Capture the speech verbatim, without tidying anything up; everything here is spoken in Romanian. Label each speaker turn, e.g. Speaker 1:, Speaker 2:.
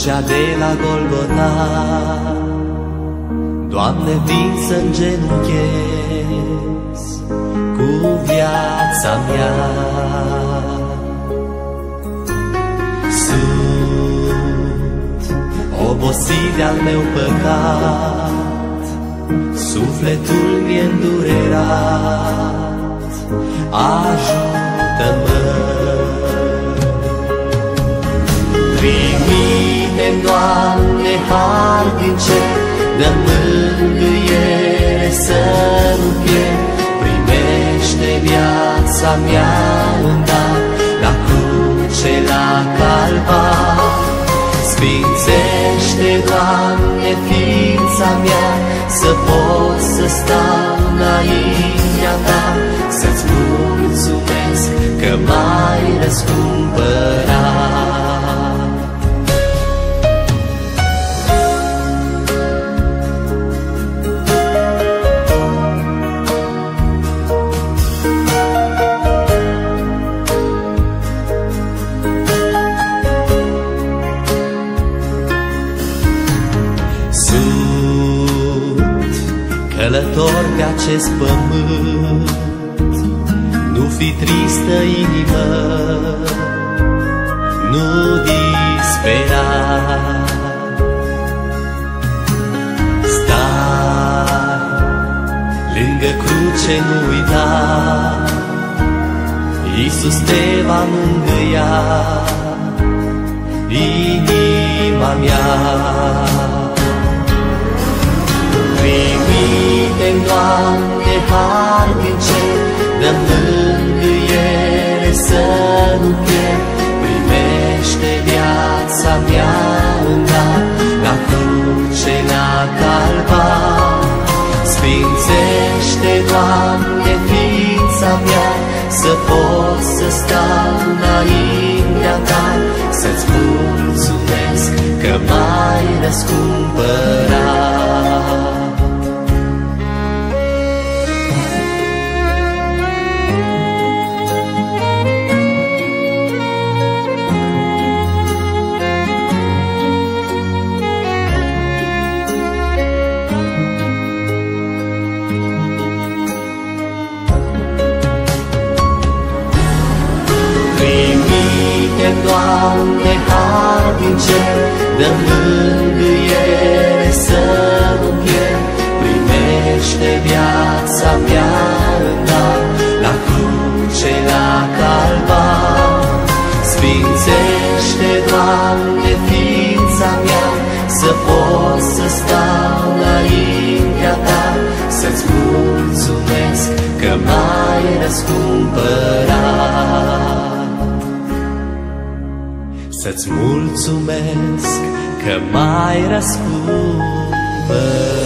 Speaker 1: crucea de la Golgota. Doamne, vin să-mi genunchezi cu viața mea. Sunt obosit de-al meu păcat, sufletul mi-e îndurerat, ajută-mă. Trimite-mi, Doamne, har din cer, dă-mi mângâiere să nu pierd. Primește viața mea în dar, la cruce, la calvar. Sfințește, Doamne, ființa mea, să pot să stau înaintea Ta, să-ți mulțumesc că m-ai răscumpărat. Călător pe acest pământ, nu fi tristă inimă, nu dispera. Stai lângă cruce, nu uita, Iisus te va mângâia, inima mea. Trimite-mi, Doamne, har din cer, dă-mi mângâiere să nu pierd. Primește viața mea în dar, la cruce, la calvar. Sfințește, Doamne, ființa mea, să pot să stau înaintea Ta, să-ți mulțumesc că m-ai răscumpărat. Doamne, har din cer, dă-mi mângâiere să nu pierd. Primește viața mea în dar, la cruce, la calvar. Sfințește, Doamne, ființa mea, să pot să stau înaintea Ta, să-ți mulțumesc că m-ai răscumpărat. Să-ți mulțumesc că m-ai răscumpărat.